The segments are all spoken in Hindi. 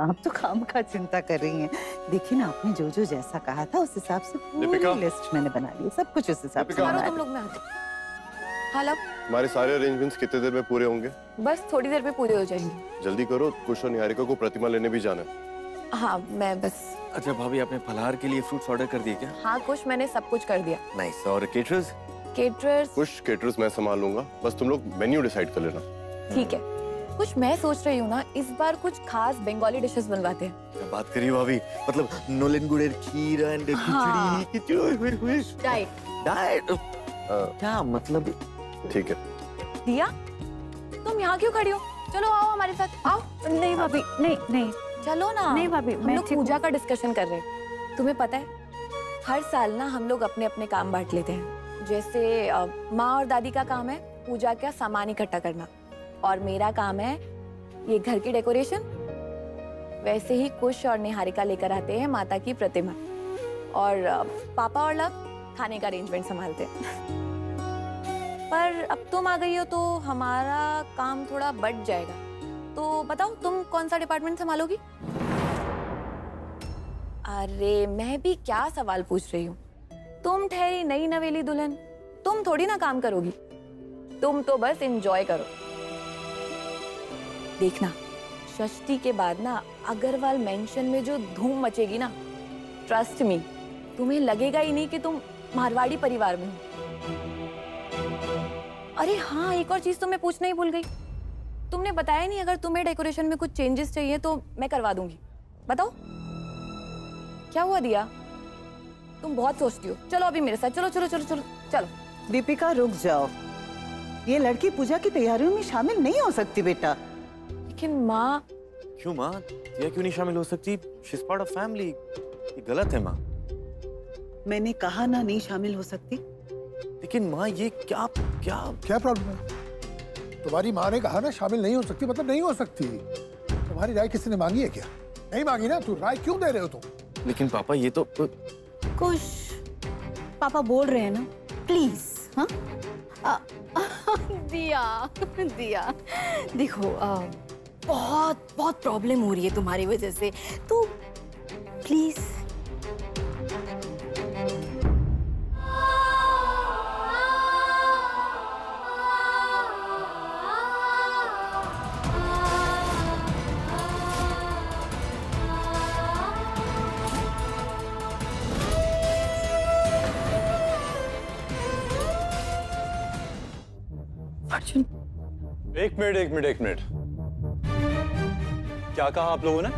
आप तो काम का चिंता कर रही हैं। देखिए ना, आपने जो जो जैसा कहा था उस हिसाब से पूरी लिस्ट मैंने बना ली, सब कुछ उस हिसाब से बना तुम लोग में आते। हाँ लब, हमारे सारे अरेंजमेंट्स कितने देर में पूरे होंगे? बस थोड़ी देर में पूरे हो जाएंगे। जल्दी करो, कुश और निहारिका को प्रतिमा लेने भी जाना है। हाँ मैं बस। अच्छा भाभी, आपने फलाहार के लिए फ्रूट्स ऑर्डर कर दिए क्या? हाँ कुछ मैंने सब कुछ कर दिया। नाइस। और केटरर्स? कुछ केटरर्स मैं संभाल लूंगा, बस तुम लोग मेन्यू डिसाइड कर लेना। ठीक है। कुछ मैं सोच रही हूँ ना, इस बार कुछ खास बंगाली डिशेस बनवाते हैं। क्या बात करी भाभी, मतलब नोलन गुड़ेर खीर एंड खिचड़ी। डाइट क्या मतलब? ठीक है। दिया, तुम यहाँ क्यों खड़ी हो? चलो आओ हमारे साथ, आओ। नहीं भाभी, नहीं चलो ना। नहीं भाभी, हम लोग पूजा का डिस्कशन कर रहे हैं। तुम्हें पता है, हर साल ना हम लोग अपने अपने काम बांट लेते हैं। जैसे माँ और दादी का काम है पूजा का सामान इकट्ठा करना, और मेरा काम है ये घर की डेकोरेशन। वैसे ही कुश और निहारिका लेकर आते हैं माता की प्रतिमा, और पापा और लव खाने का अरेंजमेंट संभालते हैं। पर अब तुम आ गई हो तो हमारा काम थोड़ा बढ़ जाएगा। तो बताओ तुम कौन सा डिपार्टमेंट संभालोगी? अरे मैं भी क्या सवाल पूछ रही हूँ। तुम ठहरी नई नवेली दुल्हन, तुम थोड़ी ना काम करोगी। तुम तो बस एंजॉय करो। देखना, षष्ठी के बाद ना अग्रवाल मेंशन में जो धूम मचेगी ना, ट्रस्ट मी, तुम्हें लगेगा ही नहीं कि तुम मारवाड़ी परिवार में हो। अरे हाँ, एक और चीज तो मैं पूछना ही भूल गई। तुमने बताया नहीं, अगर तुम्हें डेकोरेशन में कुछ चेंजेस चाहिए तो मैं करवा दूंगी। बताओ क्या हुआ दिया? तुम बहुत सोचती हो। चलो अभी मेरे साथ, चलो चलो चलो चलो चलो। दीपिका रुक जाओ, ये लड़की पूजा की तैयारियों में शामिल नहीं हो सकती बेटा। लेकिन माँ। क्यों माँ, दिया क्यों नहीं शामिल हो सकती? She is part of family. ये गलत है माँ। मैंने कहा ना नहीं शामिल हो सकती। लेकिन माँ ये क्या क्या क्या प्रॉब्लम है? तुम्हारी माँ ने कहा ना शामिल नहीं हो सकती, मतलब नहीं हो सकती। तुम्हारी राय किसी ने मांगी है क्या? नहीं मांगी ना, तू राय क्यों दे रहे हो तुम? लेकिन पापा ये तो कुछ पापा बोल रहे हैं ना, प्लीज। हाँ दिया दिया देखो, बहुत बहुत प्रॉब्लम हो रही है तुम्हारी वजह से, तो प्लीज। एक मिनट। क्या कहा आप लोगों ने?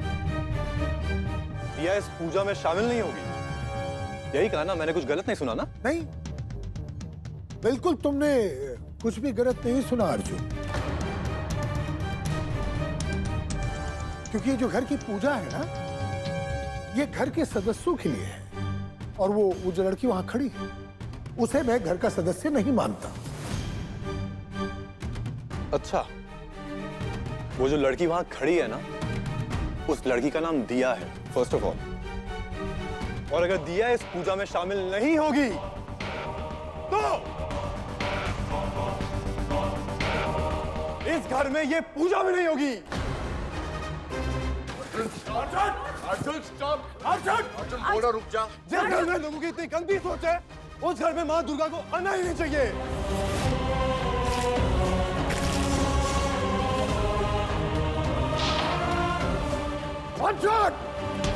दिया इस पूजा में शामिल नहीं होगी, यही कहा ना? मैंने कुछ गलत नहीं सुना ना? नहीं, बिल्कुल तुमने कुछ भी गलत नहीं सुना अर्जुन। क्योंकि ये जो घर की पूजा है ना, ये घर के सदस्यों के लिए है, और वो जो लड़की वहां खड़ी है उसे मैं घर का सदस्य नहीं मानता। अच्छा, वो जो लड़की वहां खड़ी है ना, उस लड़की का नाम दिया है फर्स्ट ऑफ ऑल। और अगर दिया इस पूजा में शामिल नहीं होगी तो इस घर में ये पूजा भी नहीं होगी। अर्जुन स्टॉप! अर्जुन बोलो रुक जा। जिस घर में लोगों की इतनी गंदी सोच है, उस घर में माँ दुर्गा को आना ही नहीं चाहिए। अर्जुन!